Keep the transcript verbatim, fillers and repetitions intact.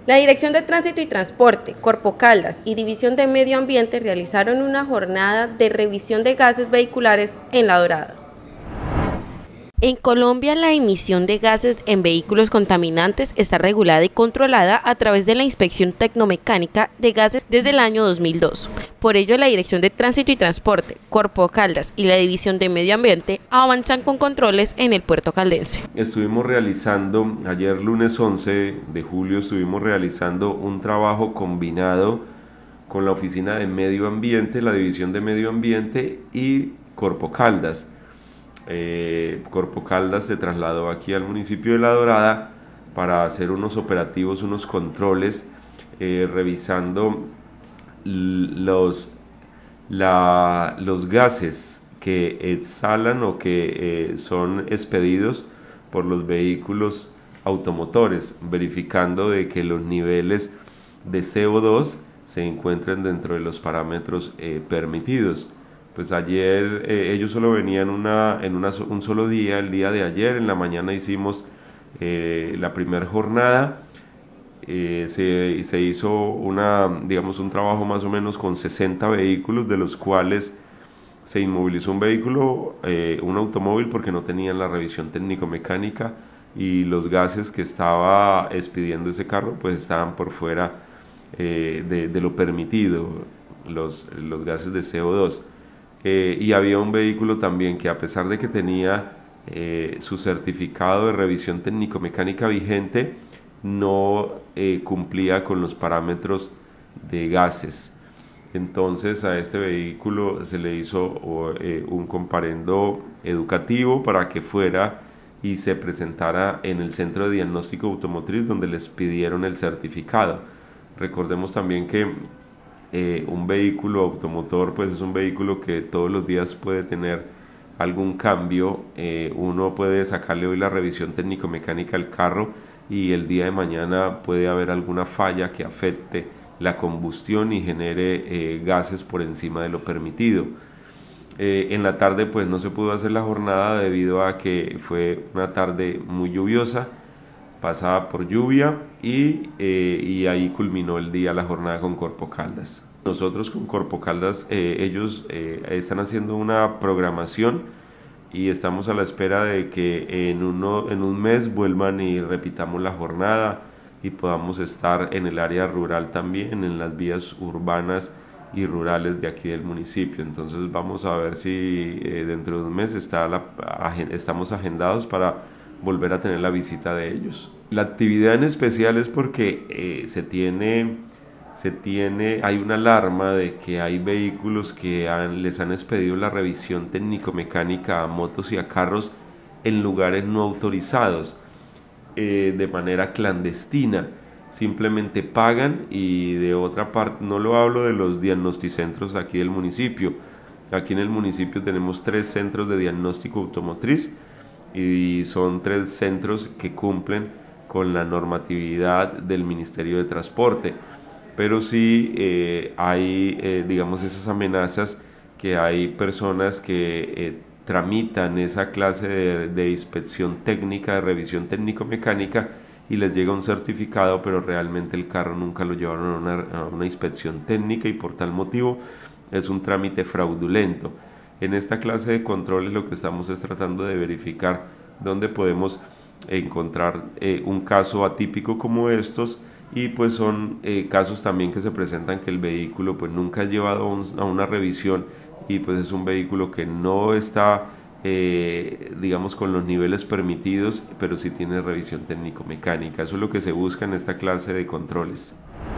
La Dirección de Tránsito y Transporte, Corpo Caldas y División de Medio Ambiente realizaron una jornada de revisión de gases vehiculares en La Dorada. En Colombia, la emisión de gases en vehículos contaminantes está regulada y controlada a través de la Inspección Tecnomecánica de Gases desde el año dos mil dos. Por ello, la Dirección de Tránsito y Transporte, Corpo Caldas y la División de Medio Ambiente avanzan con controles en el puerto caldense. Estuvimos realizando, ayer lunes once de julio, estuvimos realizando un trabajo combinado con la Oficina de Medio Ambiente, la División de Medio Ambiente y Corpo Caldas. Eh, Corpo Caldas se trasladó aquí al municipio de La Dorada para hacer unos operativos, unos controles, eh, revisando los, la, los gases que exhalan o que eh, son expedidos por los vehículos automotores, verificando de que los niveles de C O dos se encuentren dentro de los parámetros eh, permitidos. Pues ayer eh, ellos solo venían una, en una, un solo día, el día de ayer, en la mañana hicimos eh, la primera jornada, eh, se, se hizo una, digamos, un trabajo más o menos con sesenta vehículos, de los cuales se inmovilizó un vehículo, eh, un automóvil, porque no tenían la revisión técnico-mecánica y los gases que estaba expidiendo ese carro pues estaban por fuera eh, de, de lo permitido, los, los gases de C O dos. Eh, y había un vehículo también que, a pesar de que tenía eh, su certificado de revisión técnico-mecánica vigente, no eh, cumplía con los parámetros de gases. Entonces a este vehículo se le hizo eh, un comparendo educativo para que fuera y se presentara en el Centro de Diagnóstico Automotriz, donde les pidieron el certificado. Recordemos también que Eh, un vehículo automotor pues es un vehículo que todos los días puede tener algún cambio. Eh, uno puede sacarle hoy la revisión técnico-mecánica al carro y el día de mañana puede haber alguna falla que afecte la combustión y genere eh, gases por encima de lo permitido. Eh, en la tarde pues no se pudo hacer la jornada debido a que fue una tarde muy lluviosa, pasada por lluvia, y, eh, y ahí culminó el día la jornada con Corpo Caldas. Nosotros con Corpo Caldas, eh, ellos eh, están haciendo una programación y estamos a la espera de que en, uno, en un mes vuelvan y repitamos la jornada y podamos estar en el área rural también, en las vías urbanas y rurales de aquí del municipio. Entonces vamos a ver si eh, dentro de un mes está la, estamos agendados para volver a tener la visita de ellos. La actividad en especial es porque eh, se tiene, se tiene, hay una alarma de que hay vehículos que han, les han expedido la revisión técnico-mecánica a motos y a carros en lugares no autorizados, eh, de manera clandestina. Simplemente pagan y de otra parte, no lo hablo de los diagnosticentros aquí del municipio. Aquí en el municipio tenemos tres centros de diagnóstico automotriz, y son tres centros que cumplen con la normatividad del Ministerio de Transporte, pero sí eh, hay, eh, digamos, esas amenazas, que hay personas que eh, tramitan esa clase de, de inspección técnica, de revisión técnico-mecánica, y les llega un certificado, pero realmente el carro nunca lo llevaron a una, a una inspección técnica y por tal motivo es un trámite fraudulento. En esta clase de controles lo que estamos es tratando de verificar dónde podemos encontrar eh, un caso atípico como estos, y pues son eh, casos también que se presentan que el vehículo pues nunca es llevado a, un, a una revisión, y pues es un vehículo que no está eh, digamos con los niveles permitidos, pero sí tiene revisión técnico-mecánica. Eso es lo que se busca en esta clase de controles.